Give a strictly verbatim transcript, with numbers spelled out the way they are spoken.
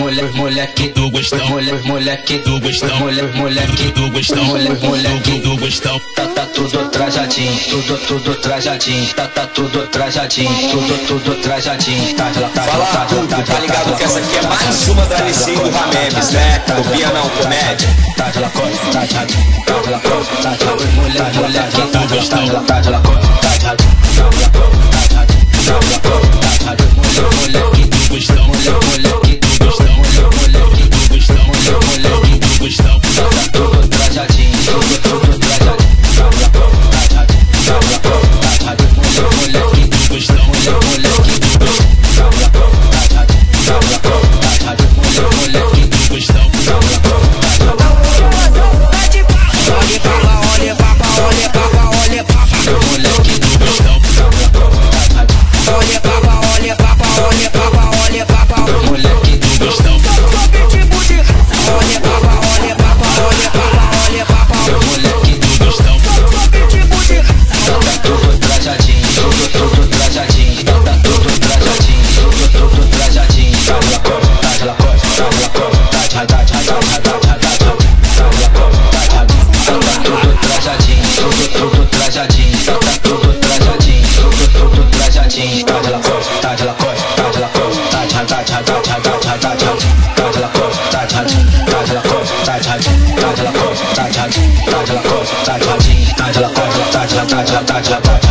moleque, moleque do gostão, moleque, moleque do gostão, moleque, moleque do gostão, moleque, moleque do gostão. Tá, tá tudo trajadinho, tudo, tudo trajadinho, tá, tá tudo trajadinho, tudo, tudo trajadinho. Tá, tá, tá, fala tá, tudo, tá, tá ligado que essa aqui é mais uma da L C do Ramemes, né? Copia não, comédia. Tá de lacoste, tá de lacoste, tá de lacoste, tá de lacoste, moleque, moleque do gostão, tá de lacoste, tá de lacoste, tá de lacoste, tá de lacoste, tá de lacoste, moleque do gostão, moleque, moleque do gostão, moleque do gostão, moleque do gostão. Tá tudo trajadinho, tudo, tudo trajadinho, tá de lacoste, tá de lacoste, tá de lacoste, moleque do gostão, moleque do gostão, tá de lacoste, tá de lacoste, tá de lacoste, moleque do gostão, tá de lacoste. Olha papa, olha papa, olha papa, olha papa, moleque do gostão. olha papa, olha papa, olha papa, olha papa, moleque do gostão. olha papa, olha papa, olha papa, olha papa, moleque do gostão. Tá tudo trajadinho, tudo, tudo trajadinho, tá tudo trajadinho, tudo, tudo trajadinho. Tá de lacoste, tá de lacoste, tá de lacoste, tá de, tá de, tá de, tá de, tá de, tá de lacoste, tá de, tá tudo trajadinho, tudo, tudo trajadinho, tá tudo trajadinho, tudo, tudo trajadinho. Tá de lacoste, tá de lacoste, tá de lacoste, tá de, tá de, tá de, tá de, tá de, tá de lacoste, tá de, tá de lacoste, tá de, tá de lacoste, tá de, tá de lacoste, tá de, tá de lacoste, tá de, tá de lacoste, tá de, tá de, tá de, tá de